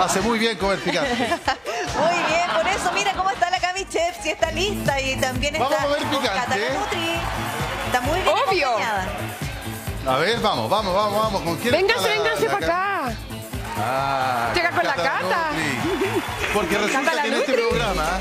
Hace muy bien comer picante. Muy bien, por eso mira cómo está la Cami Chef, si está lista y también está Vamos a comer con picante. Cata Nutri. Está muy bien Obvio. acompañada. A ver, vamos. ¿Con quién Véngase, está véngase para acá. Llega con la Cata. Nutri. Porque resulta que en este programa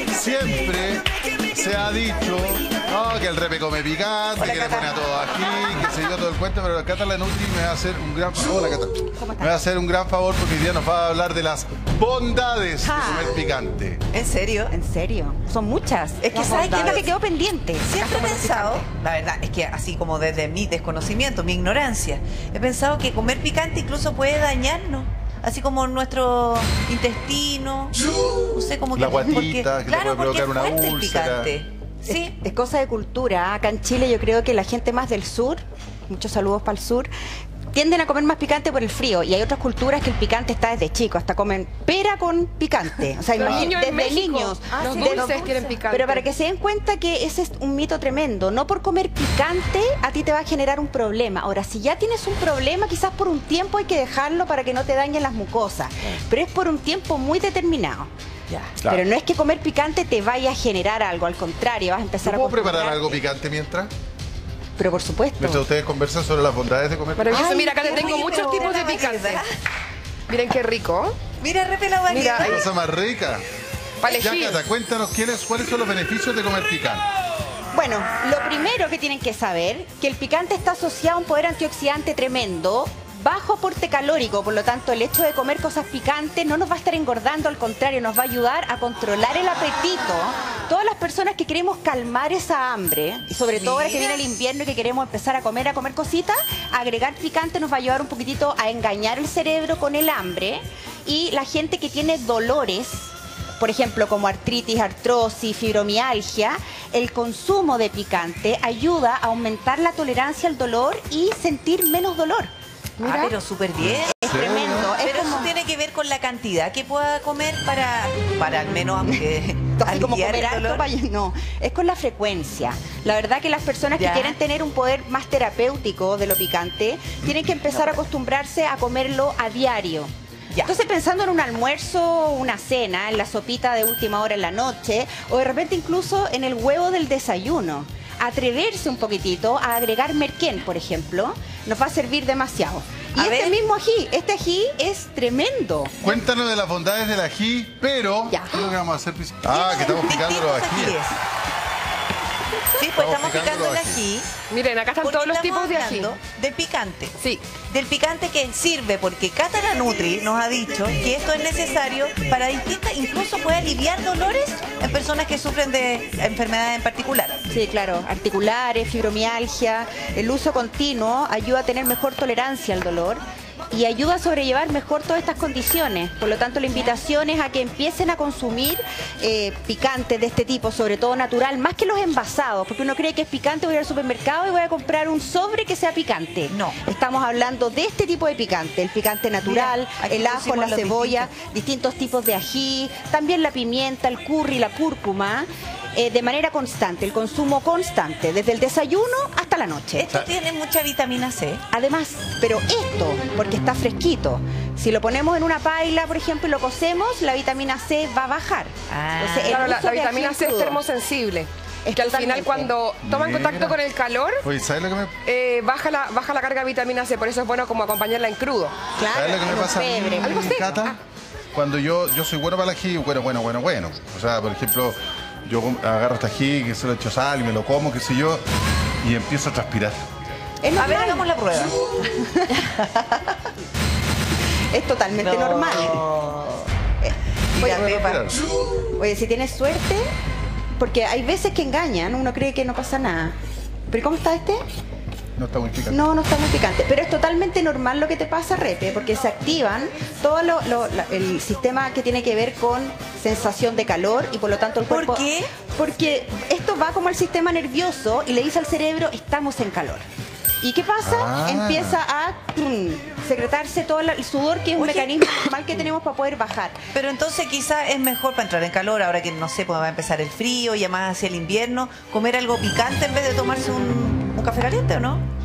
siempre se ha dicho que el repe come picante, Hola, que le Cata. pone a todo aquí, que se yo todo el cuento, pero la Cata la Nutri me va a hacer un gran favor. Hola, Cata. Me va a hacer un gran favor porque hoy día nos va a hablar de las bondades de comer picante. ¿En serio? ¿En serio? Son muchas. Es que ¿sabes qué? es lo que quedó pendiente. Siempre he pensado, la verdad, es que así como desde mi desconocimiento, mi ignorancia, he pensado que comer picante incluso puede dañarnos. Así como nuestro intestino, no sé, como que... La guatita, porque, que te claro, puede porque provocar es una fuerte el úlcera. picante. Sí. Es cosa de cultura. Acá en Chile yo creo que la gente más del sur, muchos saludos para el sur, tienden a comer más picante por el frío. Y hay otras culturas que el picante está desde chico, hasta comen pera con picante. O sea, Los niños en desde México, niños. los De dulces quieren picante. Pero para que se den cuenta que ese es un mito tremendo. No por comer picante a ti te va a generar un problema. Ahora, si ya tienes un problema, quizás por un tiempo hay que dejarlo para que no te dañen las mucosas. Pero es por un tiempo muy determinado. Ya. Claro. Pero no es que comer picante te vaya a generar algo, al contrario, vas a empezar a ¿Puedo preparar acostumbrarte. algo picante mientras? Pero por supuesto. Mientras ustedes conversan sobre las bondades de comer picante. Maravilloso. Ay, Mira, acá qué le tengo rico. muchos tipos de picante. Miren qué rico. Mira, Repe la Mira, variedad. ¡Qué cosa más rica! Para Ya, elegir. Cata, cuéntanos cuáles son los beneficios de comer picante. Bueno, lo primero que tienen que saber, que el picante está asociado a un poder antioxidante tremendo, bajo aporte calórico, por lo tanto el hecho de comer cosas picantes no nos va a estar engordando, al contrario, nos va a ayudar a controlar el apetito. Todas las personas que queremos calmar esa hambre, y sobre todo ahora que viene el invierno y que queremos empezar a comer cositas, agregar picante nos va a ayudar un poquitito a engañar el cerebro con el hambre. Y la gente que tiene dolores, por ejemplo, como artritis, artrosis, fibromialgia, el consumo de picante ayuda a aumentar la tolerancia al dolor y sentir menos dolor. Ah, pero súper bien. Es tremendo. Es Pero como, eso tiene que ver con la cantidad que pueda comer para al menos así como aliviar comer el alto, dolor. no, es con la frecuencia. La verdad que las personas Ya. que quieren tener un poder más terapéutico de lo picante, tienen que empezar a acostumbrarse a comerlo a diario. Ya. Entonces, pensando en un almuerzo, una cena, en la sopita de última hora en la noche, o de repente incluso en el huevo del desayuno, atreverse un poquitito a agregar merquén, por ejemplo, nos va a servir demasiado. Y A este ver. mismo ají, este ají es tremendo. Cuéntanos de las bondades del ají, pero... Ya. ¿Qué es lo que vamos a hacer? Ah, que estamos picando los Distintos ajíes. ajíes. Sí, pues Estamos estamos picando el picando ají. Miren, acá están Porque todos los estamos tipos de ají. hablando del picante. Sí. Del picante que sirve, porque Cata la Nutri nos ha dicho que esto es necesario para distintas, incluso puede aliviar dolores en personas que sufren de enfermedades en particular. Sí, claro, articulares, fibromialgia, el uso continuo ayuda a tener mejor tolerancia al dolor y ayuda a sobrellevar mejor todas estas condiciones. Por lo tanto, la invitación es a que empiecen a consumir picantes de este tipo, sobre todo natural, más que los envasados, porque uno cree que es picante, voy al supermercado y voy a comprar un sobre que sea picante. No. Estamos hablando de este tipo de picante, el picante natural, Mira, aquí el ajo, pusimos la los cebolla, distintos tipos de ají, también la pimienta, el curry, la cúrcuma, de manera constante, el consumo constante, desde el desayuno hasta la noche. Esto tiene mucha vitamina C. Además, pero esto, porque está fresquito, si lo ponemos en una paila, por ejemplo, y lo cocemos, la vitamina C va a bajar. Ah. Entonces, el Claro, la uso de vitamina ají C es crudo. termosensible. Es Que al final totalmente. cuando toman Mira. contacto con el calor, Oye, ¿sabes lo que me... baja la carga de vitamina C. Por eso es bueno como acompañarla en crudo. Claro, ¿Sabes lo que me con pasa a febre. mí, Algo así. Cata? Cuando yo soy bueno para el ají, bueno. O sea, por ejemplo, yo agarro este ají, que se lo echo sal y me lo como, qué sé yo, y empiezo a transpirar. Es A ver, normal, hagamos la prueba. es totalmente No. normal. Mira, Oye, Pepa. Oye, si tienes suerte, porque hay veces que engañan, uno cree que no pasa nada. ¿Pero cómo está este? No está muy picante. No, no está muy picante. Pero es totalmente normal lo que te pasa, Repe, porque se activan todo el sistema que tiene que ver con sensación de calor y por lo tanto el ¿Por cuerpo... qué? Porque esto va como al sistema nervioso y le dice al cerebro, estamos en calor. ¿Y qué pasa? Ah. Empieza a secretarse todo el sudor, que es un Oye. mecanismo normal que tenemos para poder bajar. Pero entonces quizás es mejor para entrar en calor, ahora que no sé, pues va a empezar el frío y más hacia el invierno, comer algo picante en vez de tomarse un café caliente, ¿o no?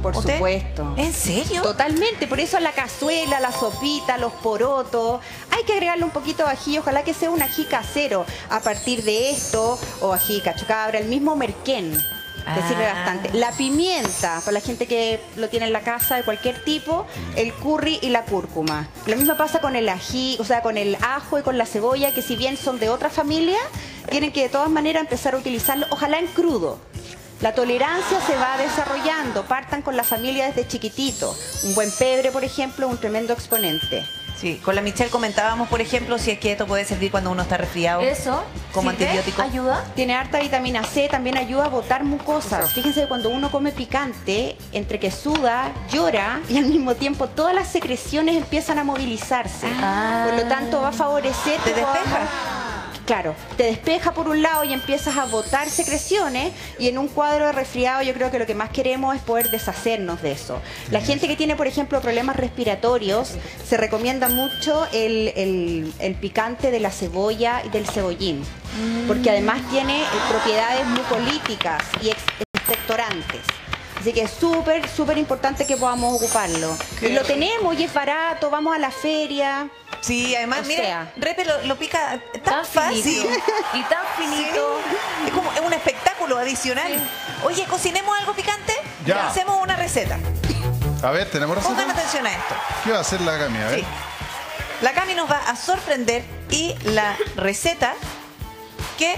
Por ¿Usted? supuesto. ¿En serio? Totalmente, por eso la cazuela, la sopita, los porotos, hay que agregarle un poquito de ají, ojalá que sea un ají casero a partir de esto, o ají cachocabra, el mismo merquén. Que sirve bastante. La pimienta, para la gente que lo tiene en la casa de cualquier tipo, el curry y la cúrcuma. Lo mismo pasa con el ají, o sea, con el ajo y con la cebolla, que si bien son de otra familia, tienen que de todas maneras empezar a utilizarlo, ojalá en crudo. La tolerancia se va desarrollando, partan con la familia desde chiquitito. Un buen pebre, por ejemplo, un tremendo exponente. Sí, con la Michelle comentábamos, por ejemplo, si es que esto puede servir cuando uno está resfriado. Eso. Como ¿sirve? antibiótico. ¿Ayuda? Tiene harta vitamina C, también ayuda a botar mucosas. Fíjense que cuando uno come picante, entre que suda, llora y al mismo tiempo todas las secreciones empiezan a movilizarse. Por lo tanto, va a favorecer... ¿Te que podamos- despeja? Claro, te despeja por un lado y empiezas a botar secreciones, y en un cuadro de resfriado yo creo que lo que más queremos es poder deshacernos de eso. La gente que tiene, por ejemplo, problemas respiratorios, se recomienda mucho el picante de la cebolla y del cebollín, porque además tiene propiedades mucolíticas y expectorantes. Así que es súper, súper importante que podamos ocuparlo. Y lo tenemos y es barato, vamos a la feria. Sí, además, O mira, sea, Repe lo pica tan fácil. finito. Y tan finito. Sí. Es un espectáculo adicional. Oye, ¿cocinemos algo picante? Ya. Hacemos una receta. A ver, ¿tenemos Pongan receta? atención a esto. ¿Qué va a hacer la Cami? A ver. Sí. La Cami nos va a sorprender y la receta que...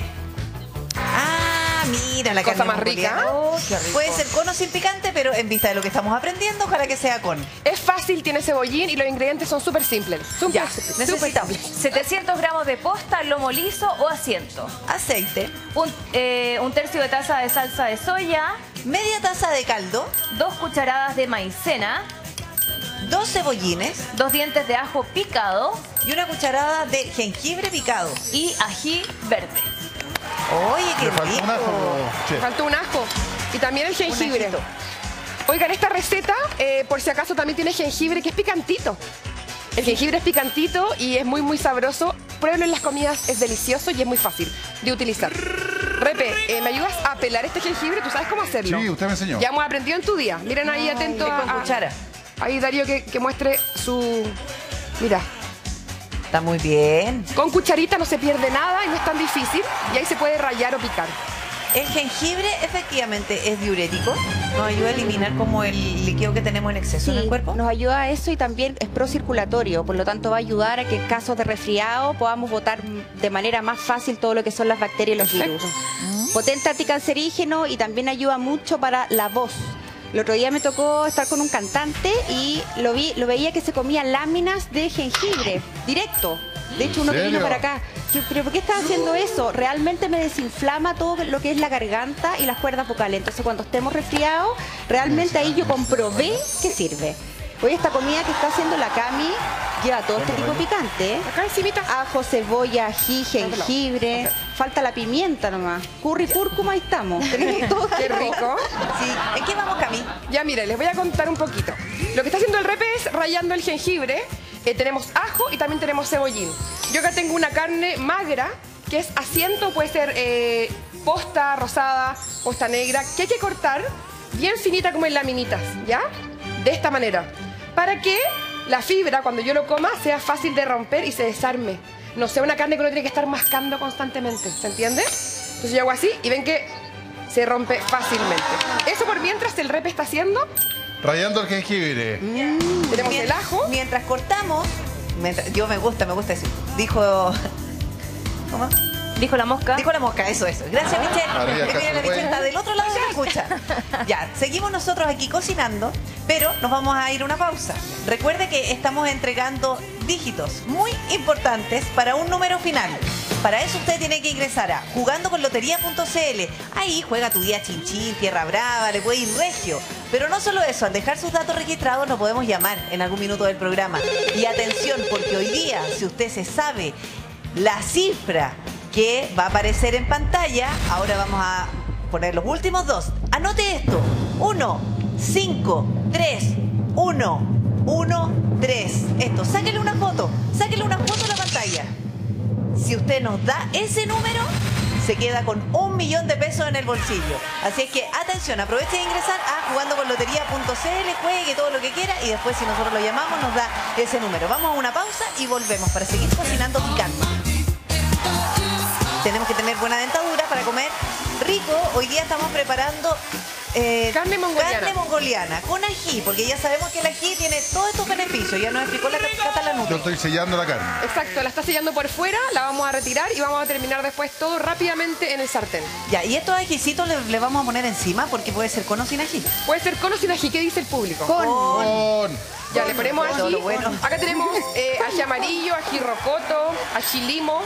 Ah, mira, la Cosa Cami más rica. Juliana. Oh, qué rico. Puede ser con o sin picante, pero en vista de lo que estamos aprendiendo, ojalá que sea con. Es fácil, tiene cebollín y los ingredientes son súper simples. Ya, Súper necesitamos 700 gramos de posta, lomo liso o asiento. aceite, Un tercio de taza de salsa de soya, media taza de caldo, 2 cucharadas de maicena, 2 cebollines 2 dientes de ajo picado y una cucharada de jengibre picado. y ají verde. Oye, qué Le falta rico. un ajo, che. Faltó un ajo. Y también el jengibre. ajito. Oigan, esta receta, por si acaso, también tiene jengibre, que es picantito. El jengibre es picantito y es muy, muy sabroso. Pruébenlo en las comidas, es delicioso y es muy fácil de utilizar. Repe, ¿me ayudas a pelar este jengibre? ¿Tú sabes cómo hacerlo? Sí, usted me enseñó. Ya hemos aprendido en tu día. Miren ahí atento y con cuchara. Ahí Darío que muestre su... Mira, Está muy bien. con cucharita no se pierde nada y no es tan difícil. Y ahí se puede rallar o picar. El jengibre efectivamente es diurético. Nos ayuda a eliminar como el líquido que tenemos en exceso en el cuerpo. Nos ayuda a eso y también es procirculatorio, por lo tanto va a ayudar a que en casos de resfriado podamos botar de manera más fácil todo lo que son las bacterias y los virus. Potente anticancerígeno y también ayuda mucho para la voz. El otro día me tocó estar con un cantante y lo veía que se comía láminas de jengibre, directo. De hecho, uno que vino serio? para acá. Yo, ¿pero por qué estás haciendo eso? Realmente me desinflama todo lo que es la garganta y las cuerdas vocales. Entonces, cuando estemos resfriados, realmente ahí yo comprobé que sirve. Hoy esta comida que está haciendo la Cami lleva todo este tipo de picante, ¿eh? Acá encimita. Ajo, cebolla, ají, jengibre. Falta la pimienta nomás. Curry, cúrcuma, ahí estamos. Tenemos todo. Qué rico. Sí. ¿En qué vamos, Cami? Ya mire, les voy a contar un poquito. Lo que está haciendo el Repe es rallando el jengibre. Tenemos ajo y también tenemos cebollín. Yo acá tengo una carne magra, que es asiento, puede ser posta rosada, posta negra, que hay que cortar bien finita como en laminitas, ¿ya? De esta manera. Para que la fibra, cuando yo lo coma, sea fácil de romper y se desarme. No sea una carne que uno tiene que estar mascando constantemente, ¿se entiende? Entonces yo hago así y ven que se rompe fácilmente. Eso por mientras el Repe está haciendo. Rayando el jengibre. Tenemos el ajo. Mientras cortamos, yo me gusta decir. Dijo... ¿Cómo? Dijo la mosca. Dijo la mosca, eso. Gracias, Michelle. Arriba, Que mira, la Caso, Michelle está del otro lado de la escucha. Ya, seguimos nosotros aquí cocinando, pero nos vamos a ir a una pausa. Recuerde que estamos entregando dígitos muy importantes para un número final. Para eso usted tiene que ingresar a jugandoconlotería.cl. Ahí juega tu día chinchín, tierra brava, le puede ir regio. Pero no solo eso, al dejar sus datos registrados nos podemos llamar en algún minuto del programa. Y atención, porque hoy día, si usted se sabe la cifra que va a aparecer en pantalla, ahora vamos a poner los últimos dos. Anote esto: 1, 5, 3, 1, 1, 3. Esto, sáquele una foto a la pantalla. Si usted nos da ese número, se queda con 1 millón de pesos en el bolsillo. Así es que atención, aproveche de ingresar a jugandoconlotería.cl, juegue todo lo que quiera y después si nosotros lo llamamos nos da ese número. Vamos a una pausa y volvemos para seguir cocinando picante. Tenemos que tener buena dentadura para comer rico. Hoy día estamos preparando carne mongoliana con ají, porque ya sabemos que el ají tiene todos estos beneficios. Ya nos explicó la Cata Lanuti. Yo estoy sellando la carne. Exacto, la está sellando por fuera, la vamos a retirar y vamos a terminar después todo rápidamente en el sartén. Ya, y estos ajicitos le vamos a poner encima porque puede ser con o sin ají. Puede ser con o sin ají, ¿qué dice el público? Con. Ya, le ponemos Todo ají. lo bueno. Acá tenemos ají amarillo, ají rocoto, ají limo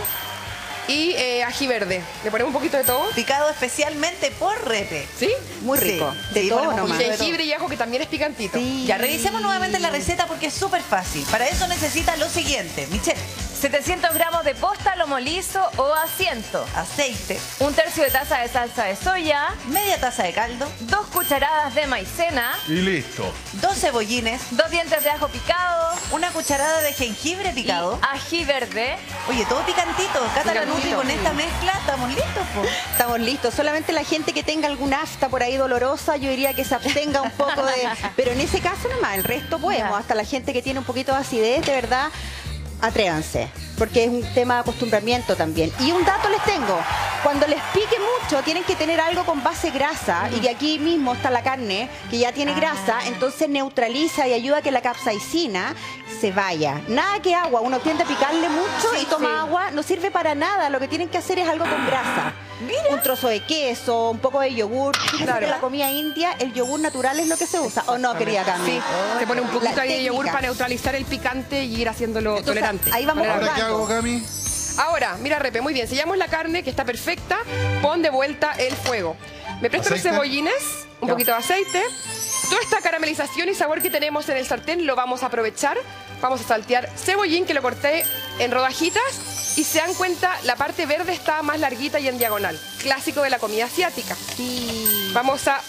y ají verde. Le ponemos un poquito de todo. Picado especialmente por Repe. ¿Sí? Muy rico. De todo ponemos Y nomás. jengibre y ajo que también es picantito. Sí. Ya, revisemos nuevamente la receta porque es súper fácil. Para eso necesita lo siguiente. Michelle, 700 gramos de posta, lomo liso o asiento. aceite, 1/3 de taza de salsa de soya. media taza de caldo, 2 cucharadas de maicena. Y listo. 2 cebollines, 2 dientes de ajo picado. una cucharada de jengibre picado. Y ají verde. Oye, todo picantito. Cata Lanuti, con esta mezcla estamos listos, po. Estamos listos. Solamente la gente que tenga alguna afta por ahí dolorosa, yo diría que se abstenga un poco de... Pero en ese caso nomás, el resto podemos. Ya. Hasta la gente que tiene un poquito de acidez, de verdad, atrévanse. Porque es un tema de acostumbramiento también. Y un dato les tengo. Cuando les pique mucho, tienen que tener algo con base grasa. Y que aquí mismo está la carne, que ya tiene grasa. Entonces neutraliza y ayuda a que la capsaicina se vaya. Nada que agua. Uno tiende a picarle mucho y toma agua. No sirve para nada. Lo que tienen que hacer es algo con grasa. Un trozo de queso, un poco de yogur. Fíjense Claro. que en la comida india, el yogur natural es lo que se usa. ¿O no, querida Cami? Sí, se pone un La poquito ahí de yogur técnica. para neutralizar el picante y ir haciéndolo Entonces, tolerante. ahí vamos Tolerable. ¿Ahora qué hago, Cami? Ahora, mira, Repe, muy bien. Sellamos la carne, que está perfecta. Pon de vuelta el fuego. Me presto los ¿Aceite? cebollines, un poquito de aceite. Toda esta caramelización y sabor que tenemos en el sartén lo vamos a aprovechar. Vamos a saltear cebollín, que lo corté en rodajitas. Y se dan cuenta, la parte verde está más larguita y en diagonal. Clásico de la comida asiática. Sí. Vamos a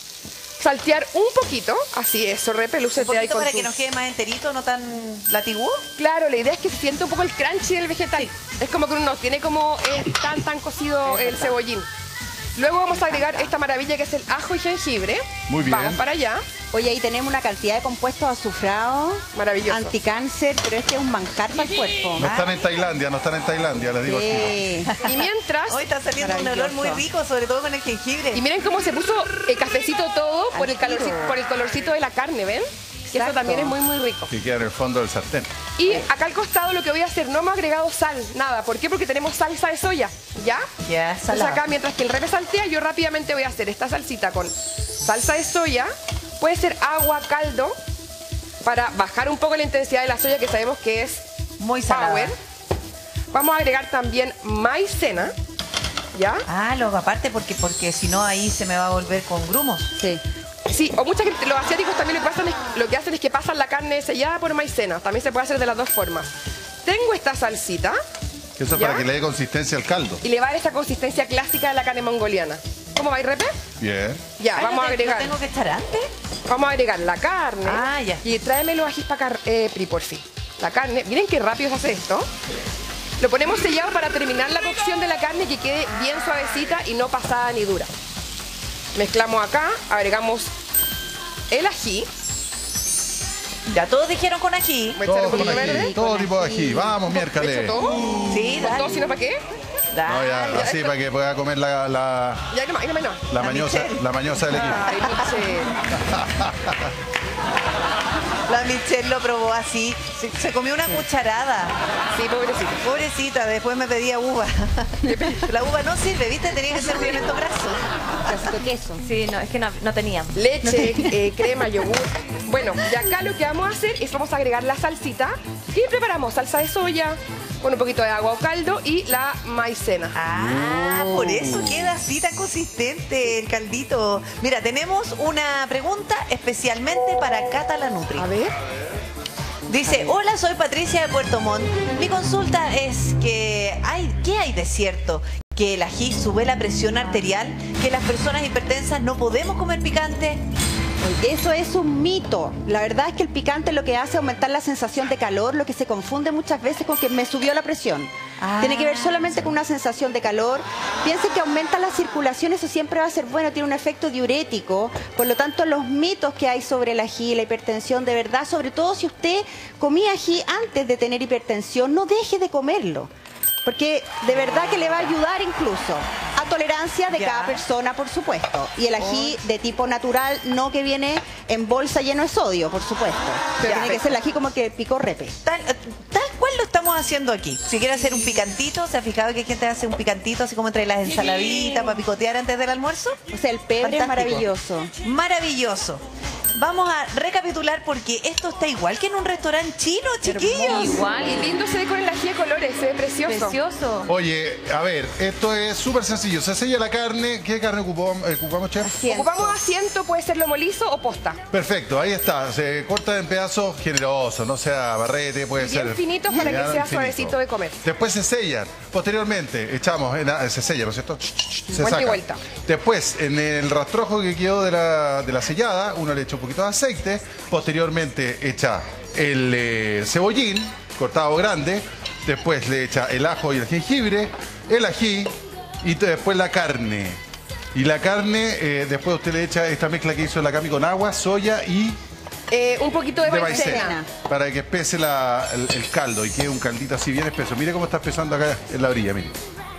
saltear un poquito. Así es, Repe, Un lúcete ahí poquito con para tu... que nos quede más enterito, no tan latiguo. Claro, la idea es que se siente un poco el crunchy del vegetal. Es como que uno no tiene como tan cocido el cebollín. Luego vamos a agregar esta maravilla que es el ajo y jengibre. Muy bien. Vamos para allá. Oye, ahí tenemos una cantidad de compuestos azufrados, Maravilloso. anticáncer, pero este es un manjar para el cuerpo. No están en Tailandia, les digo aquí. Sí. Y mientras... Hoy está saliendo un olor muy rico, sobre todo con el jengibre. Y miren cómo se puso cafecito todo por el colorcito de la carne, ¿ven? Que eso Exacto. también es muy, muy rico. Que queda en el fondo del sartén. Y acá al costado lo que voy a hacer, no hemos agregado sal, nada. ¿Por qué? Porque tenemos salsa de soya, ¿ya? Ya, Entonces salado. acá, mientras que el Repe saltea, yo rápidamente voy a hacer esta salsita con salsa de soya. Puede ser agua, caldo, para bajar un poco la intensidad de la soya, que sabemos que es Muy salada. power. Vamos a agregar también maicena, ¿ya? Ah, lo aparte porque si no ahí se me va a volver con grumos. Sí. Sí, o mucha gente, los asiáticos también lo que hacen es que pasan la carne sellada por maicena. También se puede hacer de las dos formas. Tengo esta salsita Eso es ¿Ya? para que le dé consistencia al caldo. y le va a dar esta consistencia clásica de la carne mongoliana. ¿Cómo va, Repe? Bien. Ya, Ah, vamos a ¿lo agregar. tengo que echar antes? Vamos a agregar la carne. Ah, ya. Y tráeme los ajís para acá, Pri, por fin. La carne. Miren qué rápido se hace esto. Lo ponemos sellado para terminar la cocción de la carne y que quede bien suavecita y no pasada ni dura. Mezclamos acá, agregamos el ají. Ya todos dijeron con ají. Voy a echar Todo un poquito con ají, verde. todo tipo de ají. Vamos, ¿Echo miércoles. todo? Sí, ¿Con todo, dale. sino para qué? No, Dale. ya, así para que pueda comer la Ya, no más, no más, no más. mañosa, la mañosa del equipo. Ay, Michelle. La Michelle lo probó así. Se comió una cucharada. Sí, pobrecito. Pobrecita, después me pedía uva. La uva no sirve, ¿viste? Tenía que ser un alimento graso. Casito de queso. Sí, no, es que no tenía. Leche, crema, yogur. Bueno, y acá lo que vamos a hacer es vamos a agregar la salsita. Y preparamos salsa de soya con un poquito de agua o caldo y la maicena. Ah, por eso queda así tan consistente el caldito. Mira, tenemos una pregunta especialmente para Cata la Nutri. A ver. Dice, hola, soy Patricia de Puerto Montt. Mi consulta es que ¿qué hay de cierto? ¿Que el ají sube la presión arterial? ¿Que las personas hipertensas no podemos comer picante? Eso es un mito. La verdad es que el picante lo que hace es aumentar la sensación de calor, lo que se confunde muchas veces con que me subió la presión. Tiene que ver solamente con una sensación de calor. Piensen que aumenta la circulación, eso siempre va a ser bueno, tiene un efecto diurético. Por lo tanto, los mitos que hay sobre el ají, la hipertensión, de verdad, sobre todo si usted comía ají antes de tener hipertensión, no deje de comerlo. Porque de verdad que le va a ayudar incluso a tolerancia de cada persona, por supuesto. Y el ají de tipo natural, no que viene en bolsa lleno de sodio, por supuesto. Pero tiene que ser el ají como que picó repe. Tal cual lo estamos haciendo aquí. Si quiere hacer un picantito, ¿se ha fijado que hay gente que hace un picantito así como entre las ensaladitas para picotear antes del almuerzo? O sea, el pebre es maravilloso. Maravilloso. Vamos a recapitular porque esto está igual que en un restaurante chino, chiquillos. Igual, y lindo se ve con el ají de colores, se ve precioso. Precioso. Oye, a ver, esto es súper sencillo. Se sella la carne. ¿Qué carne ocupamos, chef? Ocupamos asiento, puede ser lomo liso o posta. Perfecto, ahí está. Se corta en pedazos generosos, no sea barrete, puede Bien ser. finitos para que sea finito. suavecito de comer. Después se sellan. Posteriormente echamos, se sella, ¿no es cierto? Se Vuelta y saca. vuelta. Después, en el rastrojo que quedó de la sellada, uno le echa un poquito de aceite. Posteriormente echa el cebollín cortado grande. Después le echa el ajo y el jengibre, el ají y después la carne. Y la carne, después usted le echa esta mezcla que hizo la Cami con agua, soya y Un poquito de de maicena. maicena. Para que espese el caldo y quede un caldito así bien espeso. Mire cómo está espesando acá en la orilla, mire.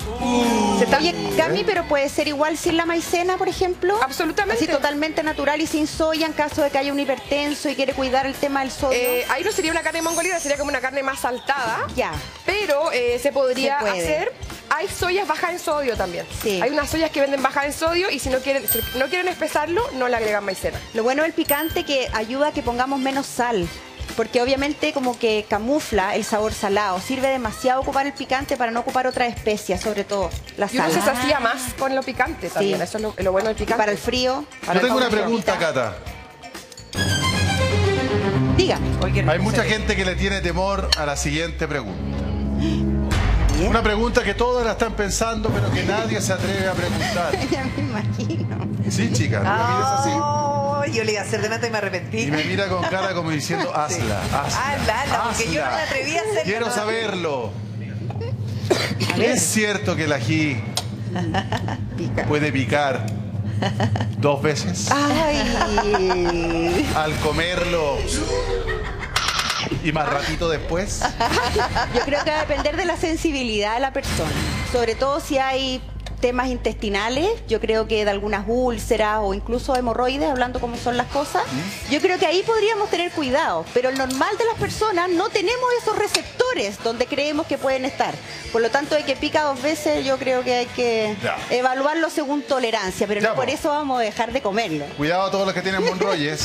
Oye, Cami, pero puede ser igual sin la maicena, por ejemplo. Absolutamente. Así totalmente natural y sin soya en caso de que haya un hipertenso y quiere cuidar el tema del sodio. Ahí no sería una carne mongoliana, sería como una carne más saltada. Ya. Pero se podría Se puede. hacer. Hay soyas bajas en sodio también. Sí. Hay unas soyas que venden bajas en sodio y si no quieren espesarlo, no le agregan maicena. Lo bueno del picante que ayuda a que pongamos menos sal. Porque obviamente como que camufla el sabor salado. Sirve demasiado ocupar el picante para no ocupar otra especia, sobre todo la Y uno sal. se sacía más con lo picante también. Eso es lo bueno del Y picante. para el frío, Yo tengo una pregunta, Cata. dígame. Hay mucha gente que le tiene temor a la siguiente pregunta. Una pregunta que todos la están pensando, pero que nadie se atreve a preguntar. Ya me imagino. Sí, chica, no la mires así. Oh, yo le iba a hacer delante y me arrepentí. Y me mira con cara como diciendo, hazla, hazla. Hazla, porque yo no me atreví a hacerlo. Quiero todavía. saberlo. ¿Es cierto que el ají puede picar 2 veces Ay. al comerlo y más ratito después? Yo creo que va a depender de la sensibilidad de la persona. Sobre todo si hay temas intestinales, yo creo que de algunas úlceras o incluso hemorroides, hablando como son las cosas, yo creo que ahí podríamos tener cuidado, pero el normal de las personas no tenemos esos receptores donde creemos que pueden estar. Por lo tanto, de que pica 2 veces, yo creo que hay que Ya. evaluarlo según tolerancia, pero Ya, no por po. eso vamos a dejar de comerlo. Cuidado a todos los que tienen Monroyes.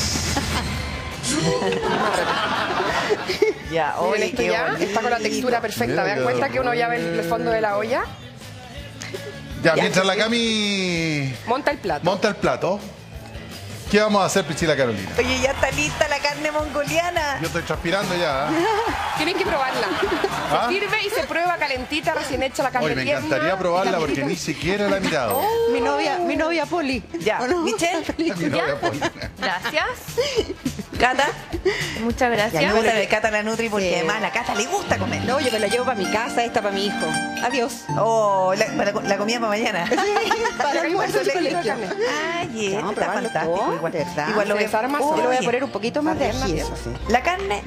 Ya, Miren, oye, esto qué ya bonito. está con la textura perfecta. Mira, Vean qué cuenta que uno ya ve el fondo de la olla. Ya, mientras la Cami Monta el plato. monta el plato, ¿qué vamos a hacer, Priscila Carolina? Oye, ya está lista la carne mongoliana. Yo estoy transpirando ya. Tienen que probarla. ¿Ah? Se sirve y se prueba calentita, recién hecha la carne Hoy me tierna. encantaría probarla porque ni siquiera la he mirado. Mi novia Poli. Ya, ¿O no? Michelle, Mi novia Paulina. Gracias. Cata. Muchas gracias. Ya, pregúntale a Cata la Nutri porque Sí. además la Cata le gusta comer. No, yo me la llevo para mi casa, esta para mi hijo. Adiós. Oh, la comida para mañana. Para el Acá hay un almuerzo del pedacito de colegio. carne. Ay, este Vamos a está probarlo fantástico. todo, Igual, ¿verdad? igual lo voy a desarma Yo le voy a Oye, poner un poquito más de ají, eso sí. la carne.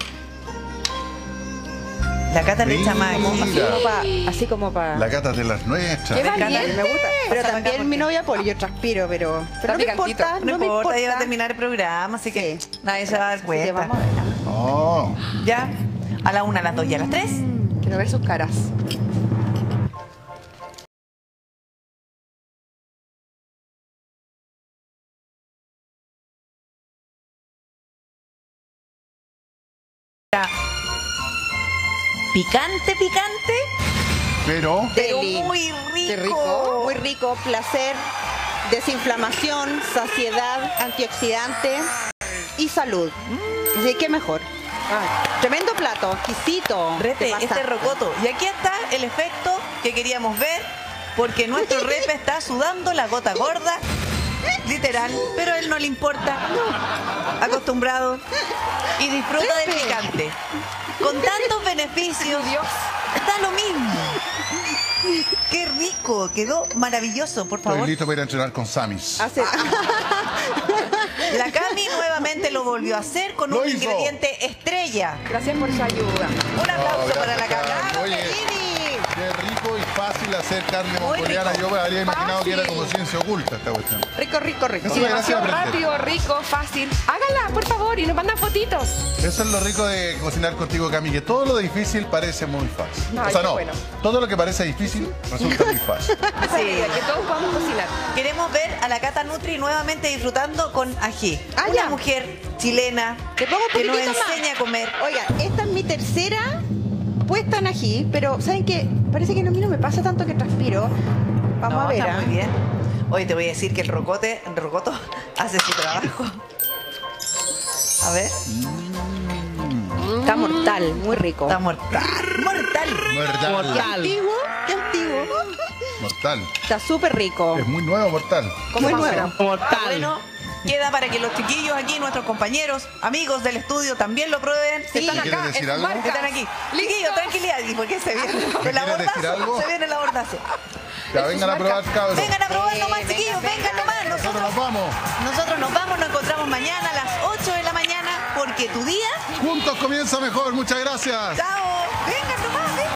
La Cata le echa más ají. Mira. Así como para... La Cata de las nuestras. ¡Qué Me encanta, valiente! Me gusta. Pero Pasa también acá mi porque- novia Poli, yo transpiro, pero no me picantito. importa, No no me importa, ya va a importa. terminar el programa, así que Sí. nadie se va a dar Así que cuenta. vamos a ver. Oh. Ya, a la 1, a las 2 y a las 3. Quiero ver sus caras. Picante, picante, Pero pero Deli. muy rico. Qué rico. Muy rico, placer, desinflamación, saciedad, antioxidante y salud. Así que mejor. Tremendo plato, exquisito. Repe, Te este pasaste. rocoto. Y aquí está el efecto que queríamos ver, porque nuestro Repe está sudando la gota gorda, literal, pero a él no le importa. Acostumbrado. Y disfruta del picante. Con tantos beneficios, Dios. da lo mismo. ¡Qué rico! Quedó maravilloso, por favor. Estoy listo para ir a entrenar con Samis. La Cami nuevamente lo volvió a hacer con Lo un hizo. ingrediente estrella. Gracias por su ayuda. Un aplauso gracias, para la Cami. Cami. Oye, qué rico y fácil hacer carne mongoliana. rico. Yo me habría imaginado que era Fácil. como ciencia oculta esta cuestión. Rico, rico, rico. Eso me gracias a aprender. Rápido, rico, fácil. Háganla, por favor, y nos mandan fotitos. Eso es lo rico de cocinar contigo, Cami, que todo lo difícil parece muy fácil. Ay, O sea, qué no, bueno. todo lo que parece difícil resulta muy fácil. Sí. Que todos podamos cocinar. Queremos ver a la Cata Nutri nuevamente disfrutando con ají. Ah, Una ya. mujer chilena Te pongo un que nos poquitito más. enseña a comer. Oigan, esta es mi tercera puesta en ají, pero ¿saben qué? Parece que a mí no me pasa tanto que transpiro. Vamos No, a ver. está ¿ah? muy bien. Hoy te voy a decir que el rocoto hace su trabajo. A ver, Está mortal, muy rico. está mortal. ¡Mortal! Mortal. Qué antiguo, qué antiguo. Mortal. Está súper rico. Es muy nuevo, mortal. ¿Cómo es nuevo? Bueno, queda para que los chiquillos aquí, nuestros compañeros, amigos del estudio, también lo prueben. Sí. Están ¿Me quieres acá, decir en algo? marca. Están aquí. Listo. Chiquillos, tranquilidad. ¿Y por qué se viene? ¿Me El quieres decir algo? abordazo. Se viene el abordazo. Ya vengan a probar, cabros. Vengan a probar nomás, venga, chiquillos. venga, Vengan nomás. Nosotros nos vamos. Nosotros nos vamos, nos encontramos mañana a las 8 de la mañana porque tu día... Juntos comienza mejor. Muchas gracias. ¡Chao! ¡Vengan nomás!